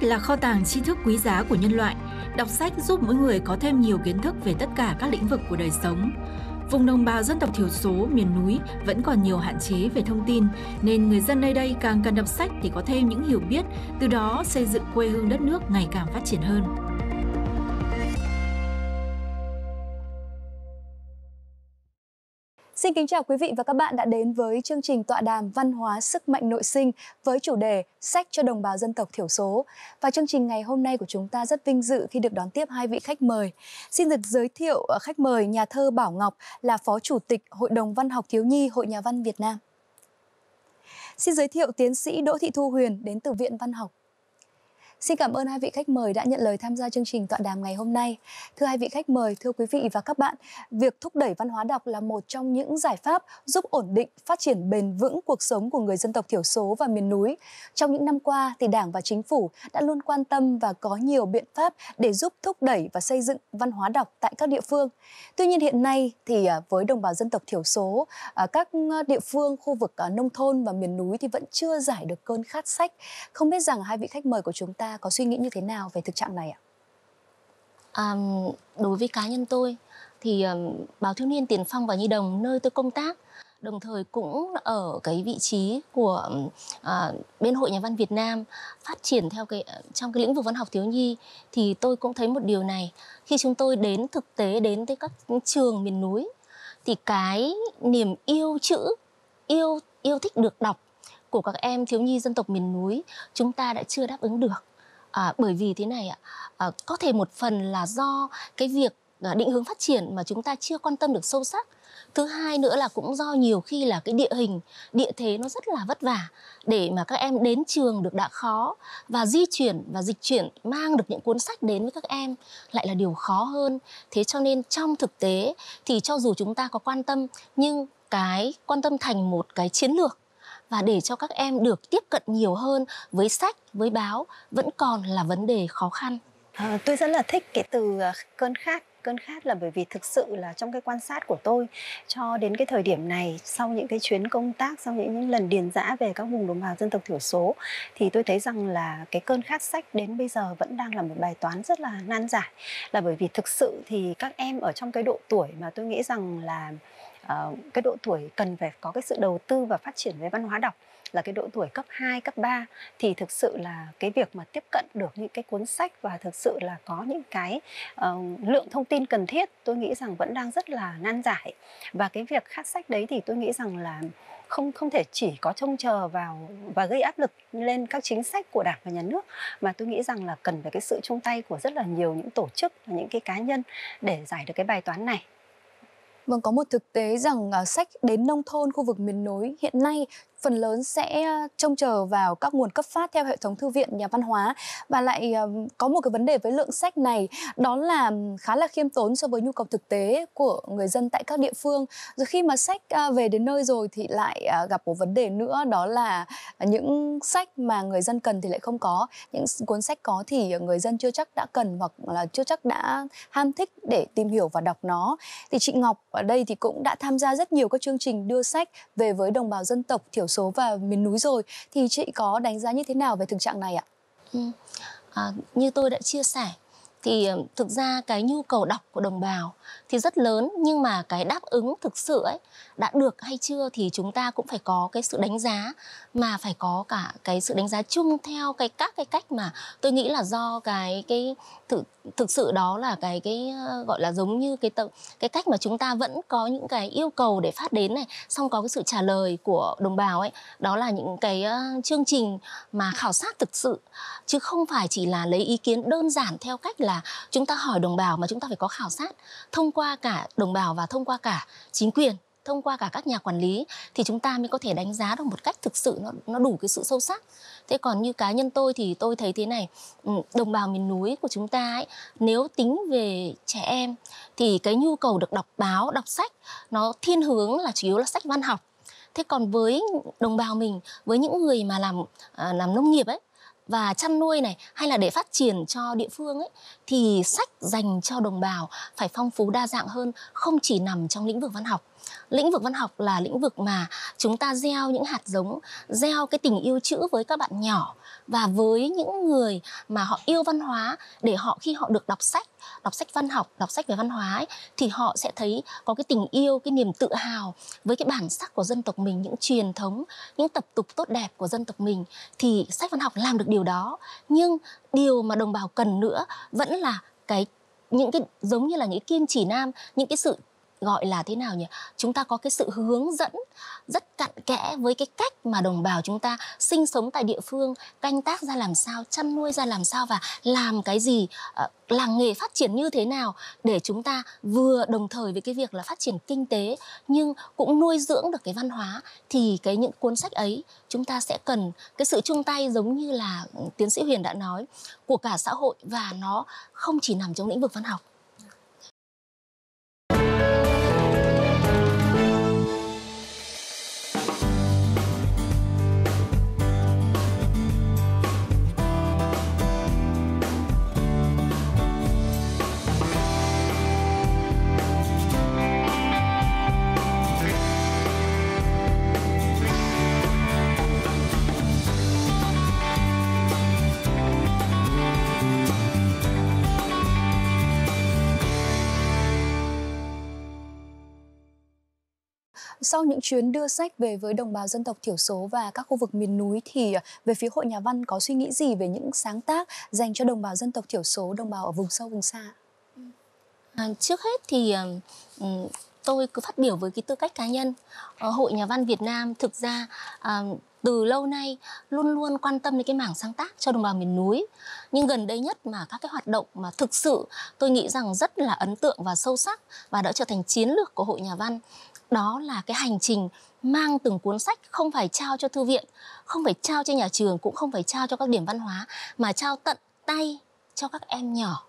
Sách là kho tàng tri thức quý giá của nhân loại. Đọc sách giúp mỗi người có thêm nhiều kiến thức về tất cả các lĩnh vực của đời sống. Vùng đồng bào dân tộc thiểu số, miền núi vẫn còn nhiều hạn chế về thông tin, nên người dân nơi đây càng cần đọc sách để có thêm những hiểu biết, từ đó xây dựng quê hương đất nước ngày càng phát triển hơn. Xin kính chào quý vị và các bạn đã đến với chương trình tọa đàm Văn hóa sức mạnh nội sinh với chủ đề Sách cho đồng bào dân tộc thiểu số. Và chương trình ngày hôm nay của chúng ta rất vinh dự khi được đón tiếp hai vị khách mời. Xin được giới thiệu khách mời nhà thơ Bảo Ngọc là Phó Chủ tịch Hội đồng Văn học Thiếu nhi Hội Nhà văn Việt Nam. Xin giới thiệu tiến sĩ Đỗ Thị Thu Huyền đến từ Viện Văn học. Xin cảm ơn hai vị khách mời đã nhận lời tham gia chương trình tọa đàm ngày hôm nay. Thưa hai vị khách mời, thưa quý vị và các bạn, việc thúc đẩy văn hóa đọc là một trong những giải pháp giúp ổn định, phát triển bền vững cuộc sống của người dân tộc thiểu số và miền núi. Trong những năm qua, thì Đảng và Chính phủ đã luôn quan tâm và có nhiều biện pháp để giúp thúc đẩy và xây dựng văn hóa đọc tại các địa phương. Tuy nhiên hiện nay, thì với đồng bào dân tộc thiểu số, các địa phương, khu vực nông thôn và miền núi thì vẫn chưa giải được cơn khát sách. Không biết rằng hai vị khách mời của chúng ta có suy nghĩ như thế nào về thực trạng này ạ? Đối với cá nhân tôi thì Báo Thiếu niên Tiền phong và Nhi đồng nơi tôi công tác, đồng thời cũng ở cái vị trí của bên Hội Nhà văn Việt Nam phát triển theo trong cái lĩnh vực văn học thiếu nhi, thì tôi cũng thấy một điều này. Khi chúng tôi đến thực tế đến tới các trường miền núi thì cái niềm yêu chữ, yêu thích được đọc của các em thiếu nhi dân tộc miền núi chúng ta đã chưa đáp ứng được. Bởi vì thế này ạ, có thể một phần là do cái việc định hướng phát triển mà chúng ta chưa quan tâm được sâu sắc. Thứ hai nữa là cũng do nhiều khi là cái địa hình, địa thế nó rất là vất vả để mà các em đến trường được đã khó, và di chuyển và dịch chuyển mang được những cuốn sách đến với các em lại là điều khó hơn. Thế cho nên trong thực tế thì cho dù chúng ta có quan tâm, nhưng cái quan tâm thành một cái chiến lược và để cho các em được tiếp cận nhiều hơn với sách, với báo vẫn còn là vấn đề khó khăn. Tôi rất là thích cái từ cơn khát. Cơn khát là bởi vì thực sự là trong cái quan sát của tôi cho đến cái thời điểm này, sau những cái chuyến công tác, sau những lần điền dã về các vùng đồng bào dân tộc thiểu số, thì tôi thấy rằng là cái cơn khát sách đến bây giờ vẫn đang là một bài toán rất là nan giải. Là bởi vì thực sự thì các em ở trong cái độ tuổi mà tôi nghĩ rằng là cái độ tuổi cần phải có cái sự đầu tư và phát triển về văn hóa đọc là cái độ tuổi cấp 2, cấp 3, thì thực sự là cái việc mà tiếp cận được những cái cuốn sách và thực sự là có những cái lượng thông tin cần thiết, tôi nghĩ rằng vẫn đang rất là nan giải. Và cái việc khát sách đấy thì tôi nghĩ rằng là không thể chỉ có trông chờ vào và gây áp lực lên các chính sách của Đảng và Nhà nước, mà tôi nghĩ rằng là cần phải cái sự chung tay của rất là nhiều những tổ chức và những cái cá nhân để giải được cái bài toán này. Vâng, có một thực tế rằng sách đến nông thôn, khu vực miền núi hiện nay phần lớn sẽ trông chờ vào các nguồn cấp phát theo hệ thống thư viện, nhà văn hóa, và lại có một cái vấn đề với lượng sách này, đó là khá là khiêm tốn so với nhu cầu thực tế của người dân tại các địa phương. Rồi khi mà sách về đến nơi rồi thì lại gặp một vấn đề nữa, đó là những sách mà người dân cần thì lại không có, những cuốn sách có thì người dân chưa chắc đã cần hoặc là chưa chắc đã ham thích để tìm hiểu và đọc nó. Thì chị Ngọc ở đây thì cũng đã tham gia rất nhiều các chương trình đưa sách về với đồng bào dân tộc thiểu số và miền núi rồi, thì chị có đánh giá như thế nào về thực trạng này ạ? Như tôi đã chia sẻ thì thực ra cái nhu cầu đọc của đồng bào thì rất lớn, nhưng mà cái đáp ứng thực sự ấy đã được hay chưa thì chúng ta cũng phải có cái sự đánh giá, mà phải có cả cái sự đánh giá chung theo các cái cách mà tôi nghĩ là do thực sự đó là cái gọi là giống như cái cách mà chúng ta vẫn có những cái yêu cầu để phát đến này, xong có cái sự trả lời của đồng bào ấy, đó là những cái chương trình mà khảo sát thực sự, chứ không phải chỉ là lấy ý kiến đơn giản theo cách là chúng ta hỏi đồng bào, mà chúng ta phải có khảo sát thông qua cả đồng bào và thông qua cả chính quyền, thông qua cả các nhà quản lý, thì chúng ta mới có thể đánh giá được một cách thực sự nó đủ cái sự sâu sắc. Thế còn như cá nhân tôi thì tôi thấy thế này, đồng bào miền núi của chúng ta ấy, nếu tính về trẻ em thì cái nhu cầu được đọc báo, đọc sách nó thiên hướng là chủ yếu là sách văn học. Thế còn với đồng bào mình, với những người mà làm nông nghiệp ấy, và chăn nuôi này, hay là để phát triển cho địa phương ấy, thì sách dành cho đồng bào phải phong phú đa dạng hơn, không chỉ nằm trong lĩnh vực văn học. Lĩnh vực văn học là lĩnh vực mà chúng ta gieo những hạt giống, gieo cái tình yêu chữ với các bạn nhỏ và với những người mà họ yêu văn hóa, để họ khi họ được đọc sách văn học, đọc sách về văn hóa ấy, thì họ sẽ thấy có cái tình yêu, cái niềm tự hào với cái bản sắc của dân tộc mình, những truyền thống, những tập tục tốt đẹp của dân tộc mình. Thì sách văn học làm được điều đó. Nhưng điều mà đồng bào cần nữa vẫn là những cái giống như là những kim chỉ nam, những cái sự gọi là thế nào nhỉ? Chúng ta có cái sự hướng dẫn rất cặn kẽ với cái cách mà đồng bào chúng ta sinh sống tại địa phương, canh tác ra làm sao, chăn nuôi ra làm sao và làm cái gì, làng nghề phát triển như thế nào, để chúng ta vừa đồng thời với cái việc là phát triển kinh tế nhưng cũng nuôi dưỡng được cái văn hóa. Thì những cuốn sách ấy chúng ta sẽ cần cái sự chung tay, giống như là tiến sĩ Huyền đã nói, của cả xã hội, và nó không chỉ nằm trong lĩnh vực văn học. Sau những chuyến đưa sách về với đồng bào dân tộc thiểu số và các khu vực miền núi thì về phía Hội Nhà văn có suy nghĩ gì về những sáng tác dành cho đồng bào dân tộc thiểu số, đồng bào ở vùng sâu vùng xa? Trước hết thì tôi cứ phát biểu với cái tư cách cá nhân. Hội Nhà văn Việt Nam thực ra từ lâu nay luôn luôn quan tâm đến cái mảng sáng tác cho đồng bào miền núi. Nhưng gần đây nhất mà các cái hoạt động mà thực sự tôi nghĩ rằng rất là ấn tượng và sâu sắc và đã trở thành chiến lược của Hội Nhà văn, đó là cái hành trình mang từng cuốn sách, không phải trao cho thư viện, không phải trao cho nhà trường, cũng không phải trao cho các điểm văn hóa, mà trao tận tay cho các em nhỏ.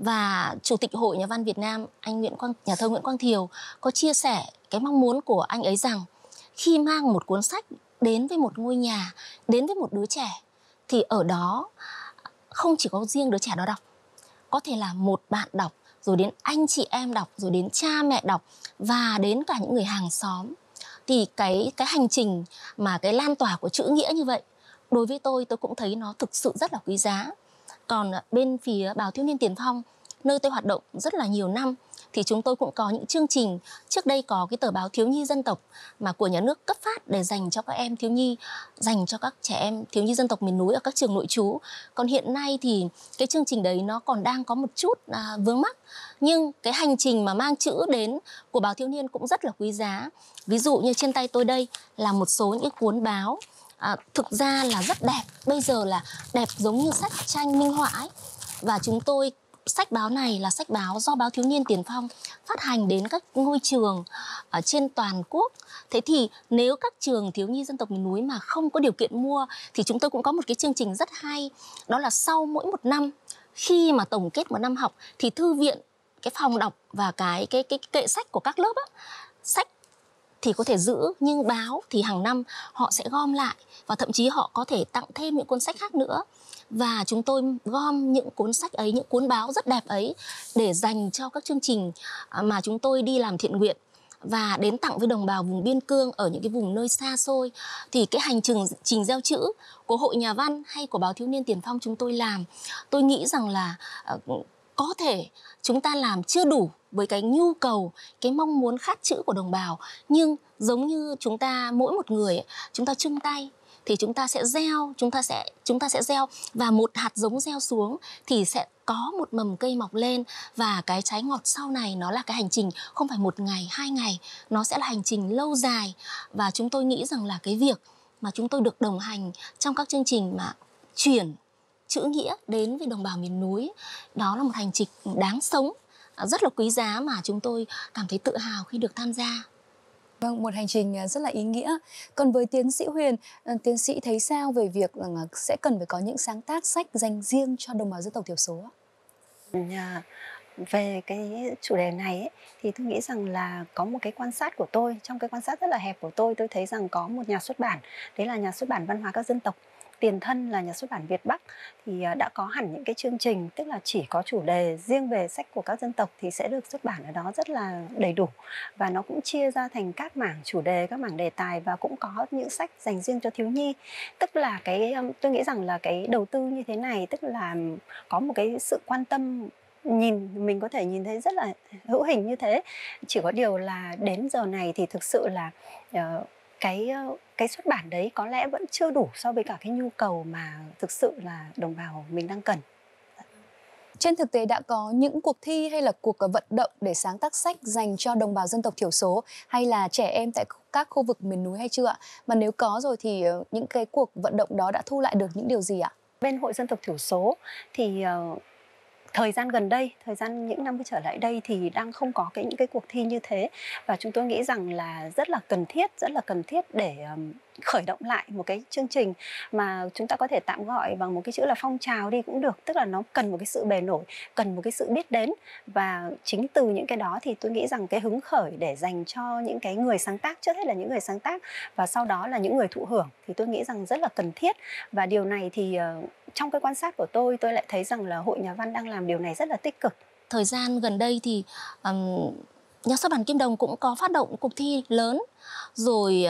Và Chủ tịch Hội Nhà văn Việt Nam, nhà thơ Nguyễn Quang Thiều có chia sẻ cái mong muốn của anh ấy rằng khi mang một cuốn sách đến với một ngôi nhà, đến với một đứa trẻ, thì ở đó không chỉ có riêng đứa trẻ đó đọc, có thể là một bạn đọc, rồi đến anh chị em đọc, rồi đến cha mẹ đọc, và đến cả những người hàng xóm. Thì cái hành trình mà cái lan tỏa của chữ nghĩa như vậy, đối với tôi cũng thấy nó thực sự rất là quý giá. Còn bên phía Báo Thiếu niên Tiền Phong, nơi tôi hoạt động rất là nhiều năm, thì chúng tôi cũng có những chương trình. Trước đây có cái tờ báo Thiếu nhi dân tộc mà của nhà nước cấp phát để dành cho các em thiếu nhi, dành cho các trẻ em thiếu nhi dân tộc miền núi ở các trường nội trú. Còn hiện nay thì cái chương trình đấy nó còn đang có một chút vướng mắc. Nhưng cái hành trình mà mang chữ đến của Báo Thiếu niên cũng rất là quý giá. Ví dụ như trên tay tôi đây là một số những cuốn báo thực ra là rất đẹp. Bây giờ là đẹp giống như sách tranh minh họa ấy. Và sách báo này là sách báo do Báo Thiếu niên Tiền Phong phát hành đến các ngôi trường ở trên toàn quốc. Thế thì nếu các trường thiếu nhi dân tộc miền núi mà không có điều kiện mua, thì chúng tôi cũng có một cái chương trình rất hay. Đó là sau mỗi một năm, khi mà tổng kết một năm học, thì thư viện, cái phòng đọc và cái kệ sách của các lớp á, sách thì có thể giữ, nhưng báo thì hàng năm họ sẽ gom lại, và thậm chí họ có thể tặng thêm những cuốn sách khác nữa. Và chúng tôi gom những cuốn sách ấy, những cuốn báo rất đẹp ấy, để dành cho các chương trình mà chúng tôi đi làm thiện nguyện và đến tặng với đồng bào vùng biên cương ở những cái vùng nơi xa xôi. Thì cái hành trình gieo chữ của Hội Nhà văn hay của Báo Thiếu niên Tiền Phong chúng tôi làm, tôi nghĩ rằng là có thể chúng ta làm chưa đủ với cái nhu cầu, cái mong muốn khát chữ của đồng bào. Nhưng giống như chúng ta, mỗi một người, chúng ta chung tay, thì chúng ta sẽ gieo, và một hạt giống gieo xuống thì sẽ có một mầm cây mọc lên, và cái trái ngọt sau này nó là cái hành trình không phải 1 ngày, 2 ngày, nó sẽ là hành trình lâu dài. Và chúng tôi nghĩ rằng là cái việc mà chúng tôi được đồng hành trong các chương trình mà chuyển chữ nghĩa đến với đồng bào miền núi, đó là một hành trình đáng sống, rất là quý giá mà chúng tôi cảm thấy tự hào khi được tham gia. Vâng, một hành trình rất là ý nghĩa. Còn với tiến sĩ Huyền, tiến sĩ thấy sao về việc sẽ cần phải có những sáng tác sách dành riêng cho đồng bào dân tộc thiểu số? Về cái chủ đề này ấy, thì tôi nghĩ rằng là có một cái quan sát của tôi, trong cái quan sát rất là hẹp của tôi thấy rằng có một nhà xuất bản, đấy là nhà xuất bản Văn hóa các dân tộc. tiền thân là nhà xuất bản Việt Bắc thì đã có hẳn những cái chương trình, tức là chỉ có chủ đề riêng về sách của các dân tộc thì sẽ được xuất bản ở đó rất là đầy đủ, và nó cũng chia ra thành các mảng chủ đề, các mảng đề tài, và cũng có những sách dành riêng cho thiếu nhi. Tức là tôi nghĩ rằng là cái đầu tư như thế này, tức là có một cái sự quan tâm, mình có thể nhìn thấy rất là hữu hình như thế. Chỉ có điều là đến giờ này thì thực sự là cái xuất bản đấy có lẽ vẫn chưa đủ so với cả cái nhu cầu mà thực sự là đồng bào mình đang cần. Trên thực tế đã có những cuộc thi hay là cuộc vận động để sáng tác sách dành cho đồng bào dân tộc thiểu số hay là trẻ em tại các khu vực miền núi hay chưa ạ? Mà nếu có rồi thì những cái cuộc vận động đó đã thu lại được những điều gì ạ? Bên Hội Dân tộc Thiểu số thì thời gian gần đây, những năm trở lại đây thì đang không có những cái cuộc thi như thế, và chúng tôi nghĩ rằng là rất là cần thiết để khởi động lại một cái chương trình mà chúng ta có thể tạm gọi bằng một cái chữ là phong trào đi cũng được, tức là nó cần một cái sự bề nổi, cần một cái sự biết đến, và chính từ những cái đó thì tôi nghĩ rằng cái hứng khởi để dành cho những cái người sáng tác, trước hết là những người sáng tác và sau đó là những người thụ hưởng, thì tôi nghĩ rằng rất là cần thiết. Và điều này thì trong cái quan sát của tôi lại thấy rằng là Hội Nhà văn đang làm điều này rất là tích cực. Thời gian gần đây thì nhà xuất bản Kim Đồng cũng có phát động cuộc thi lớn rồi.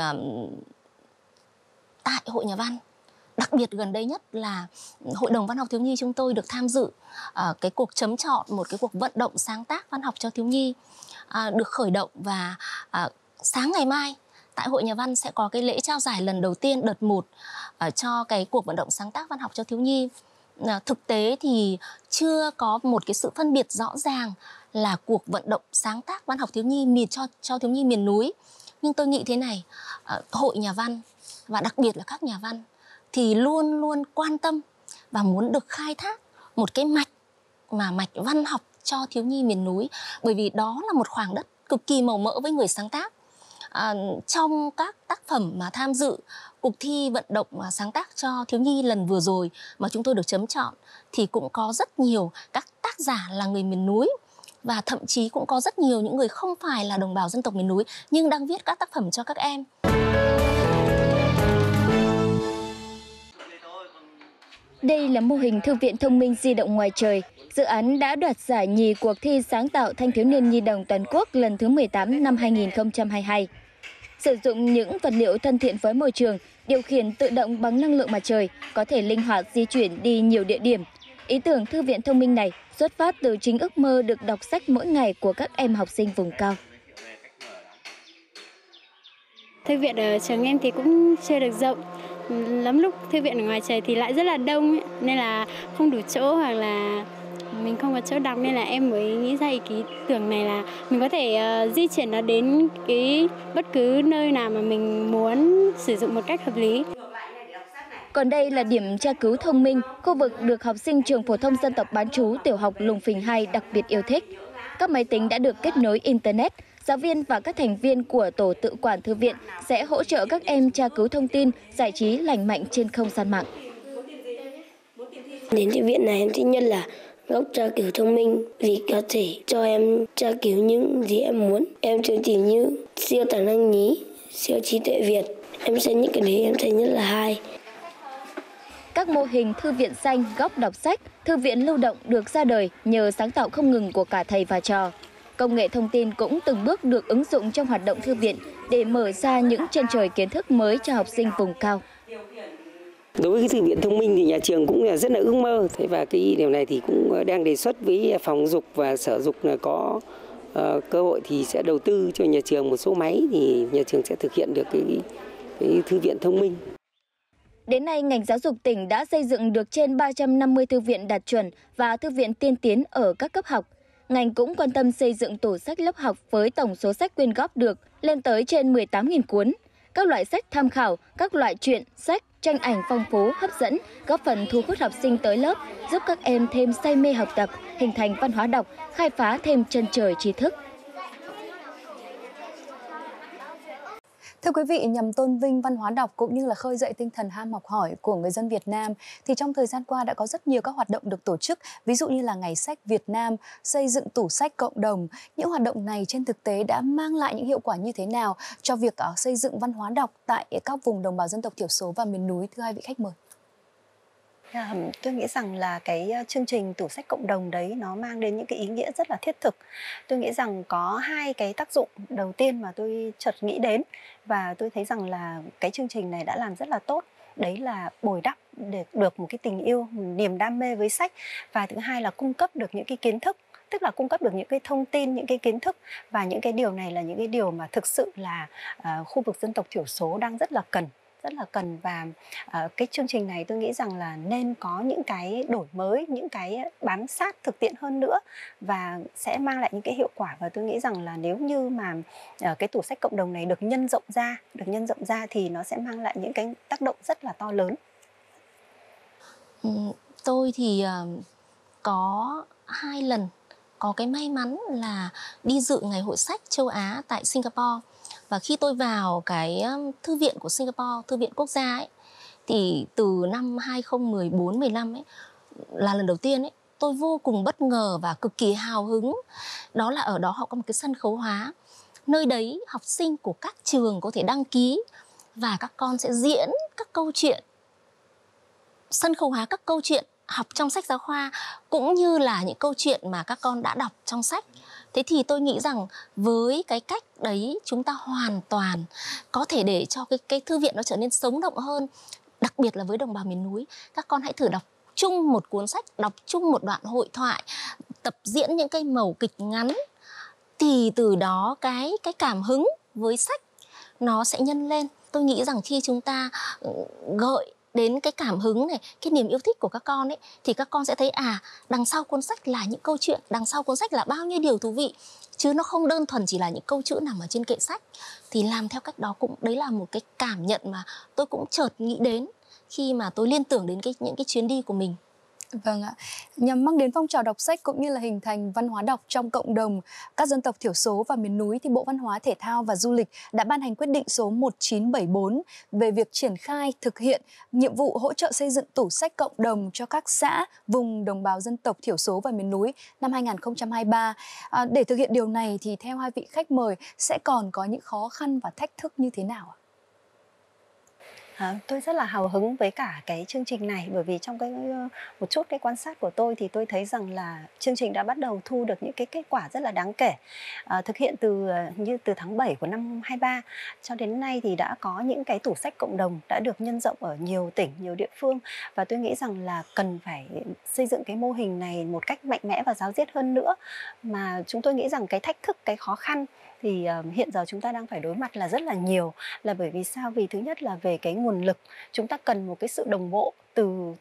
Tại Hội Nhà văn, đặc biệt gần đây nhất là Hội đồng Văn học Thiếu nhi chúng tôi được tham dự cái cuộc chấm chọn, một cái cuộc vận động sáng tác văn học cho thiếu nhi được khởi động, và sáng ngày mai tại Hội Nhà văn sẽ có cái lễ trao giải lần đầu tiên đợt 1 cho cái cuộc vận động sáng tác văn học cho thiếu nhi. Thực tế thì chưa có một cái sự phân biệt rõ ràng là cuộc vận động sáng tác văn học thiếu nhi cho thiếu nhi miền núi. Nhưng tôi nghĩ thế này, Hội Nhà văn và đặc biệt là các nhà văn thì luôn luôn quan tâm và muốn được khai thác một cái mạch văn học cho thiếu nhi miền núi, bởi vì đó là một khoảng đất cực kỳ màu mỡ với người sáng tác. Trong các tác phẩm mà tham dự cuộc thi vận động sáng tác cho thiếu nhi lần vừa rồi mà chúng tôi được chấm chọn thì cũng có rất nhiều các tác giả là người miền núi, và thậm chí cũng có rất nhiều những người không phải là đồng bào dân tộc miền núi nhưng đang viết các tác phẩm cho các em. Đây là mô hình thư viện thông minh di động ngoài trời. Dự án đã đoạt giải nhì cuộc thi sáng tạo thanh thiếu niên nhi đồng toàn quốc lần thứ 18 năm 2022. Sử dụng những vật liệu thân thiện với môi trường, điều khiển tự động bằng năng lượng mặt trời, có thể linh hoạt di chuyển đi nhiều địa điểm. Ý tưởng thư viện thông minh này xuất phát từ chính ước mơ được đọc sách mỗi ngày của các em học sinh vùng cao. Thư viện ở trường em thì cũng chưa được rộng. Lắm lúc thư viện ở ngoài trời thì lại rất là đông ấy, nên là không đủ chỗ hoặc là mình không có chỗ đọc, nên là em mới nghĩ ra ý tưởng này là mình có thể di chuyển nó đến bất cứ nơi nào mà mình muốn sử dụng một cách hợp lý. Còn đây là điểm tra cứu thông minh, khu vực được học sinh trường phổ thông dân tộc bán trú tiểu học Lùng Phình 2 đặc biệt yêu thích. Các máy tính đã được kết nối Internet. Giáo viên và các thành viên của tổ tự quản thư viện sẽ hỗ trợ các em tra cứu thông tin, giải trí lành mạnh trên không gian mạng. Đến thư viện này em thích nhất là góc tra cứu thông minh vì có thể cho em tra cứu những gì em muốn. Em chương trình như siêu tài năng nhí, siêu trí tuệ Việt. Em xem những cái đấy em thấy rất là hay. Các mô hình thư viện xanh, góc đọc sách, thư viện lưu động được ra đời nhờ sáng tạo không ngừng của cả thầy và trò. Công nghệ thông tin cũng từng bước được ứng dụng trong hoạt động thư viện để mở ra những chân trời kiến thức mới cho học sinh vùng cao. Đối với cái thư viện thông minh thì nhà trường cũng rất là ước mơ. Thế và cái điều này thì cũng đang đề xuất với phòng dục và sở dục là có cơ hội thì sẽ đầu tư cho nhà trường một số máy thì nhà trường sẽ thực hiện được cái thư viện thông minh. Đến nay, ngành giáo dục tỉnh đã xây dựng được trên 350 thư viện đạt chuẩn và thư viện tiên tiến ở các cấp học. Ngành cũng quan tâm xây dựng tủ sách lớp học với tổng số sách quyên góp được lên tới trên 18.000 cuốn. Các loại sách tham khảo, các loại truyện, sách, tranh ảnh phong phú, hấp dẫn, góp phần thu hút học sinh tới lớp, giúp các em thêm say mê học tập, hình thành văn hóa đọc, khai phá thêm chân trời tri thức. Thưa quý vị, nhằm tôn vinh văn hóa đọc cũng như là khơi dậy tinh thần ham học hỏi của người dân Việt Nam, thì trong thời gian qua đã có rất nhiều các hoạt động được tổ chức, ví dụ như là Ngày sách Việt Nam, xây dựng tủ sách cộng đồng. Những hoạt động này trên thực tế đã mang lại những hiệu quả như thế nào cho việc xây dựng văn hóa đọc tại các vùng đồng bào dân tộc thiểu số và miền núi, thưa hai vị khách mời? Tôi nghĩ rằng là cái chương trình tủ sách cộng đồng đấy nó mang đến những cái ý nghĩa rất là thiết thực. Tôi nghĩ rằng có hai cái tác dụng đầu tiên mà tôi chợt nghĩ đến và tôi thấy rằng là cái chương trình này đã làm rất là tốt. Đấy là bồi đắp để được một cái tình yêu, một niềm đam mê với sách, và thứ hai là cung cấp được những cái kiến thức, tức là cung cấp được những cái thông tin, những cái kiến thức, và những cái điều này là những cái điều mà thực sự là khu vực dân tộc thiểu số đang rất là cần. Và cái chương trình này tôi nghĩ rằng là nên có những cái đổi mới, những cái bám sát thực tiễn hơn nữa và sẽ mang lại những cái hiệu quả. Và tôi nghĩ rằng là nếu như mà cái tủ sách cộng đồng này được nhân rộng ra thì nó sẽ mang lại những cái tác động rất là to lớn. Tôi thì có 2 lần có cái may mắn là đi dự ngày hội sách châu Á tại Singapore. Và khi tôi vào cái thư viện của Singapore, thư viện quốc gia ấy, thì từ năm 2014-15 ấy là lần đầu tiên ấy, tôi vô cùng bất ngờ và cực kỳ hào hứng. Đó là ở đó họ có một cái sân khấu hóa. Nơi đấy học sinh của các trường có thể đăng ký và các con sẽ diễn các câu chuyện, sân khấu hóa các câu chuyện học trong sách giáo khoa cũng như là những câu chuyện mà các con đã đọc trong sách. Thế thì tôi nghĩ rằng với cái cách đấy chúng ta hoàn toàn có thể để cho cái thư viện nó trở nên sống động hơn. Đặc biệt là với đồng bào miền núi, các con hãy thử đọc chung một cuốn sách, đọc chung một đoạn hội thoại, tập diễn những cái mẩu kịch ngắn. Thì từ đó cái cảm hứng với sách nó sẽ nhân lên. Tôi nghĩ rằng khi chúng ta gợi đến cái cảm hứng này, cái niềm yêu thích của các con ấy, thì các con sẽ thấy đằng sau cuốn sách là những câu chuyện, đằng sau cuốn sách là bao nhiêu điều thú vị, chứ nó không đơn thuần chỉ là những câu chữ nằm ở trên kệ sách. Thì làm theo cách đó cũng đấy là một cái cảm nhận mà tôi cũng chợt nghĩ đến khi mà tôi liên tưởng đến những cái chuyến đi của mình. Vâng ạ. Nhằm mang đến phong trào đọc sách cũng như là hình thành văn hóa đọc trong cộng đồng các dân tộc thiểu số và miền núi, thì Bộ Văn hóa, Thể thao và Du lịch đã ban hành quyết định số 1974 về việc triển khai thực hiện nhiệm vụ hỗ trợ xây dựng tủ sách cộng đồng cho các xã vùng đồng bào dân tộc thiểu số và miền núi năm 2023. Để thực hiện điều này thì theo hai vị khách mời sẽ còn có những khó khăn và thách thức như thế nào ạ? Tôi rất là hào hứng với cả cái chương trình này, bởi vì trong một chút cái quan sát của tôi thì tôi thấy rằng là chương trình đã bắt đầu thu được những cái kết quả rất là đáng kể. Thực hiện từ tháng 7 của năm 23 cho đến nay thì đã có những cái tủ sách cộng đồng đã được nhân rộng ở nhiều tỉnh, nhiều địa phương, và tôi nghĩ rằng là cần phải xây dựng cái mô hình này một cách mạnh mẽ và giáo diết hơn nữa. Mà chúng tôi nghĩ rằng cái thách thức, cái khó khăn thì hiện giờ chúng ta đang phải đối mặt là rất là nhiều. Là bởi vì sao? Vì thứ nhất là về cái nguồn lực, chúng ta cần một cái sự đồng bộ từ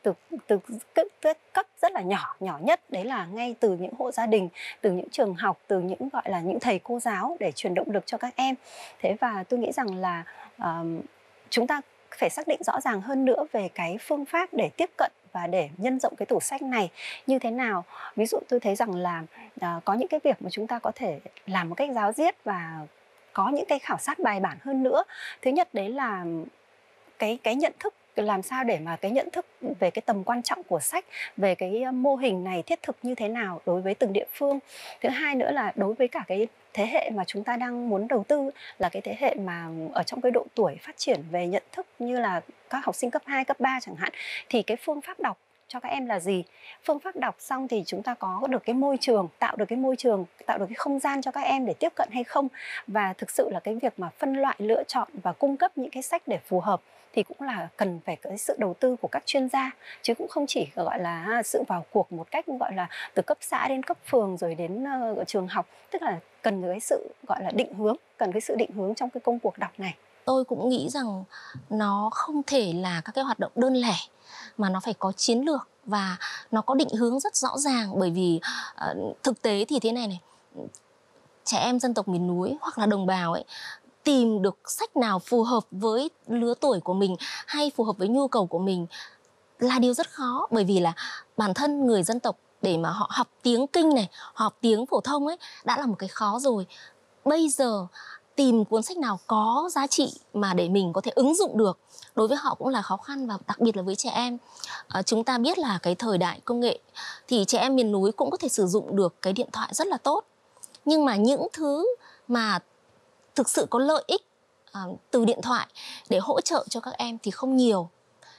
cấp rất là nhỏ nhất, đấy là ngay từ những hộ gia đình, từ những trường học, từ những gọi là những thầy cô giáo để truyền động lực cho các em. Thế và tôi nghĩ rằng là chúng ta phải xác định rõ ràng hơn nữa về cái phương pháp để tiếp cận và để nhân rộng cái tủ sách này như thế nào. Ví dụ tôi thấy rằng là có những cái việc mà chúng ta có thể làm một cách giáo diết và có những cái khảo sát bài bản hơn nữa. Thứ nhất đấy là cái nhận thức, làm sao để mà cái nhận thức về cái tầm quan trọng của sách, về cái mô hình này thiết thực như thế nào đối với từng địa phương. Thứ hai nữa là đối với cả cái thế hệ mà chúng ta đang muốn đầu tư, là cái thế hệ mà ở trong cái độ tuổi phát triển về nhận thức như là các học sinh cấp 2, cấp 3 chẳng hạn, thì cái phương pháp đọc cho các em là gì? Phương pháp đọc xong thì chúng ta có được cái môi trường, tạo được cái không gian cho các em để tiếp cận hay không? Và thực sự là cái việc mà phân loại, lựa chọn và cung cấp những cái sách để phù hợp thì cũng là cần phải có sự đầu tư của các chuyên gia, chứ cũng không chỉ gọi là sự vào cuộc một cách gọi là từ cấp xã đến cấp phường rồi đến trường học. Tức là cần cái sự gọi là định hướng trong cái công cuộc đọc này. Tôi cũng nghĩ rằng nó không thể là các cái hoạt động đơn lẻ, mà nó phải có chiến lược và nó có định hướng rất rõ ràng. Bởi vì thực tế thì thế này, trẻ em dân tộc miền núi hoặc là đồng bào ấy, tìm được sách nào phù hợp với lứa tuổi của mình hay phù hợp với nhu cầu của mình là điều rất khó. Bởi vì là bản thân người dân tộc để mà họ học tiếng Kinh này, học tiếng phổ thông ấy đã là một cái khó rồi. Bây giờ tìm cuốn sách nào có giá trị mà để mình có thể ứng dụng được đối với họ cũng là khó khăn, và đặc biệt là với trẻ em. Chúng ta biết là cái thời đại công nghệ thì trẻ em miền núi cũng có thể sử dụng được cái điện thoại rất là tốt. Nhưng mà những thứ mà thực sự có lợi ích từ điện thoại để hỗ trợ cho các em thì không nhiều.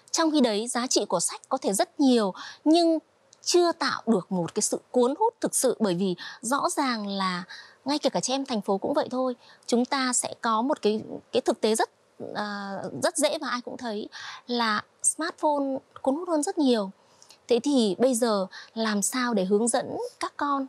Trong khi đấy giá trị của sách có thể rất nhiều nhưng chưa tạo được một cái sự cuốn hút thực sự, bởi vì rõ ràng là ngay kể cả trẻ em thành phố cũng vậy thôi. Chúng ta sẽ có một cái thực tế rất dễ và ai cũng thấy là smartphone cuốn hút hơn rất nhiều. Thế thì bây giờ làm sao để hướng dẫn các con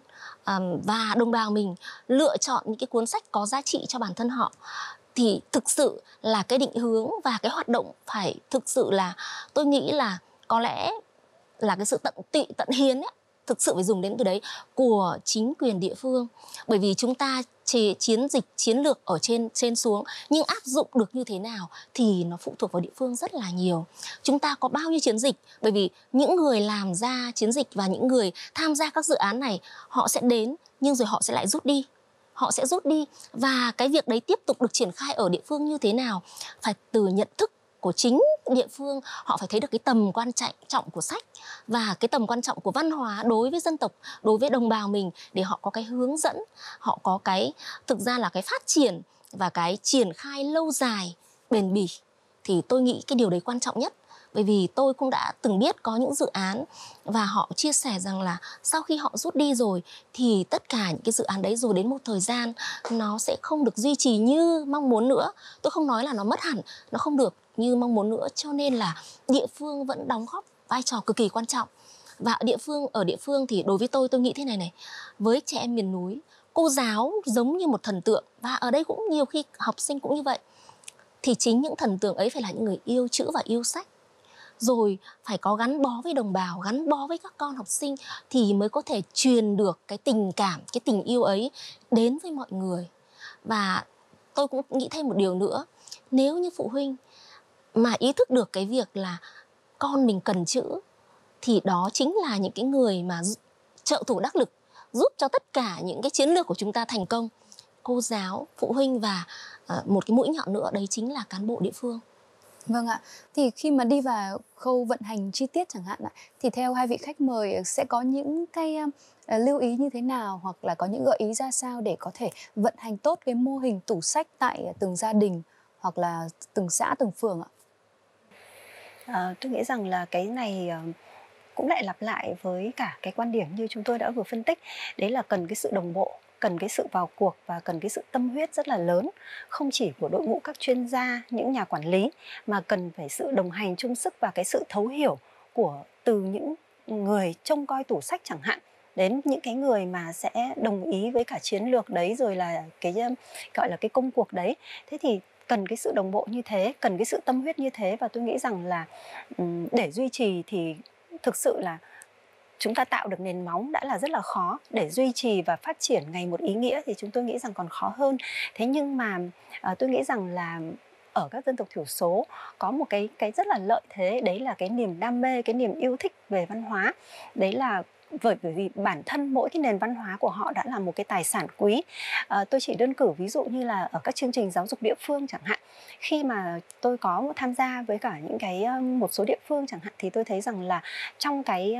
và đồng bào mình lựa chọn những cái cuốn sách có giá trị cho bản thân họ, thì thực sự là cái định hướng và cái hoạt động phải thực sự là, tôi nghĩ là có lẽ là cái sự tận tụy tận hiến ấy, thực sự phải dùng đến từ đấy của chính quyền địa phương. Bởi vì chúng ta chiến dịch chiến lược ở trên xuống, nhưng áp dụng được như thế nào thì nó phụ thuộc vào địa phương rất là nhiều. Chúng ta có bao nhiêu chiến dịch, bởi vì những người làm ra chiến dịch và những người tham gia các dự án này, họ sẽ đến nhưng rồi họ sẽ lại rút đi. Họ sẽ rút đi và cái việc đấy tiếp tục được triển khai ở địa phương như thế nào, phải từ nhận thức của chính địa phương. Họ phải thấy được cái tầm quan trọng của sách và cái tầm quan trọng của văn hóa đối với dân tộc, đối với đồng bào mình, để họ có cái hướng dẫn, họ có cái thực ra là cái phát triển và cái triển khai lâu dài, bền bỉ. Thì tôi nghĩ cái điều đấy quan trọng nhất. Bởi vì tôi cũng đã từng biết có những dự án và họ chia sẻ rằng là sau khi họ rút đi rồi thì tất cả những cái dự án đấy rồi đến một thời gian nó sẽ không được duy trì như mong muốn nữa. Tôi không nói là nó mất hẳn, nó không được như mong muốn nữa, cho nên là địa phương vẫn đóng góp vai trò cực kỳ quan trọng. Và ở địa phương thì đối với tôi nghĩ thế này, với trẻ em miền núi, cô giáo giống như một thần tượng, và ở đây cũng nhiều khi học sinh cũng như vậy. Thì chính những thần tượng ấy phải là những người yêu chữ và yêu sách, rồi phải có gắn bó với đồng bào, gắn bó với các con học sinh, thì mới có thể truyền được cái tình cảm, cái tình yêu ấy đến với mọi người. Và tôi cũng nghĩ thêm một điều nữa, nếu như phụ huynh mà ý thức được cái việc là con mình cần chữ, thì đó chính là những cái người mà trợ thủ đắc lực giúp cho tất cả những cái chiến lược của chúng ta thành công. Cô giáo, phụ huynh và một cái mũi nhọn nữa đấy chính là cán bộ địa phương. Vâng ạ, thì khi mà đi vào khâu vận hành chi tiết chẳng hạn ạ, thì theo hai vị khách mời sẽ có những cái lưu ý như thế nào, hoặc là có những gợi ý ra sao để có thể vận hành tốt cái mô hình tủ sách tại từng gia đình hoặc là từng xã, từng phường ạ? Tôi nghĩ rằng là cái này cũng lại lặp lại với cả cái quan điểm như chúng tôi đã vừa phân tích. Đấy là cần cái sự đồng bộ, cần cái sự vào cuộc và cần cái sự tâm huyết rất là lớn, không chỉ của đội ngũ các chuyên gia, những nhà quản lý, mà cần phải sự đồng hành chung sức và cái sự thấu hiểu từ những người trông coi tủ sách chẳng hạn, đến những cái người mà sẽ đồng ý với cả chiến lược đấy, rồi là cái gọi là cái công cuộc đấy. Thế thì cần cái sự đồng bộ như thế, cần cái sự tâm huyết như thế, và tôi nghĩ rằng là để duy trì thì thực sự là chúng ta tạo được nền móng đã là rất là khó, để duy trì và phát triển ngày một ý nghĩa thì chúng tôi nghĩ rằng còn khó hơn. Thế nhưng mà tôi nghĩ rằng là ở các dân tộc thiểu số có một cái rất là lợi thế, đấy là cái niềm đam mê, cái niềm yêu thích về văn hóa. Đấy là bởi vì bản thân mỗi cái nền văn hóa của họ đã là một cái tài sản quý. Tôi chỉ đơn cử ví dụ như là ở các chương trình giáo dục địa phương chẳng hạn, khi mà tôi có tham gia với cả những cái một số địa phương chẳng hạn, thì tôi thấy rằng là trong cái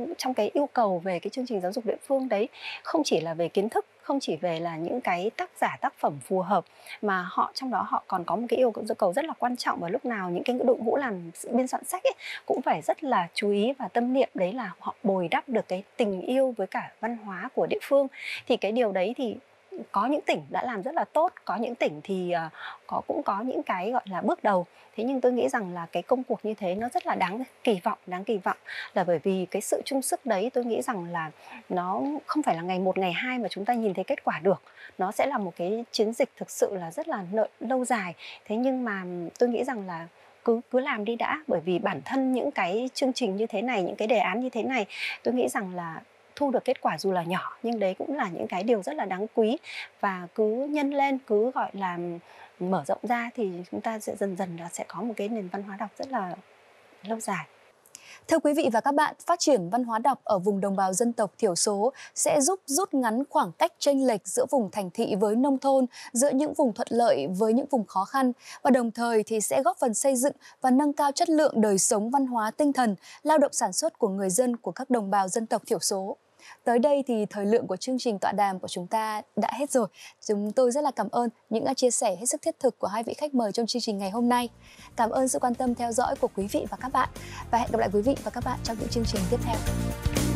yêu cầu về cái chương trình giáo dục địa phương đấy, không chỉ là về kiến thức, không chỉ về là những cái tác giả tác phẩm phù hợp, mà họ trong đó họ còn có một cái yêu cầu rất là quan trọng, và lúc nào những cái đội ngũ làm biên soạn sách ấy cũng phải rất là chú ý và tâm niệm, đấy là họ bồi đắp được cái tình yêu với cả văn hóa của địa phương. Thì cái điều đấy thì có những tỉnh đã làm rất là tốt, có những tỉnh thì cũng có những cái gọi là bước đầu. Thế nhưng tôi nghĩ rằng là cái công cuộc như thế nó rất là đáng kỳ vọng, là bởi vì cái sự chung sức đấy, tôi nghĩ rằng là nó không phải là ngày một ngày hai mà chúng ta nhìn thấy kết quả được. Nó sẽ là một cái chiến dịch thực sự là rất là lâu dài. Thế nhưng mà tôi nghĩ rằng là cứ làm đi đã, bởi vì bản thân những cái chương trình như thế này, những cái đề án như thế này, tôi nghĩ rằng là thu được kết quả dù là nhỏ, nhưng đấy cũng là những cái điều rất là đáng quý. Và cứ nhân lên, cứ gọi là mở rộng ra, thì chúng ta sẽ dần dần là sẽ có một cái nền văn hóa đọc rất là lâu dài. Thưa quý vị và các bạn, phát triển văn hóa đọc ở vùng đồng bào dân tộc thiểu số sẽ giúp rút ngắn khoảng cách chênh lệch giữa vùng thành thị với nông thôn, giữa những vùng thuận lợi với những vùng khó khăn, và đồng thời thì sẽ góp phần xây dựng và nâng cao chất lượng đời sống văn hóa tinh thần, lao động sản xuất của người dân của các đồng bào dân tộc thiểu số. Tới đây thì thời lượng của chương trình tọa đàm của chúng ta đã hết rồi. Chúng tôi rất là cảm ơn những chia sẻ hết sức thiết thực của hai vị khách mời trong chương trình ngày hôm nay. Cảm ơn sự quan tâm theo dõi của quý vị và các bạn. Và hẹn gặp lại quý vị và các bạn trong những chương trình tiếp theo.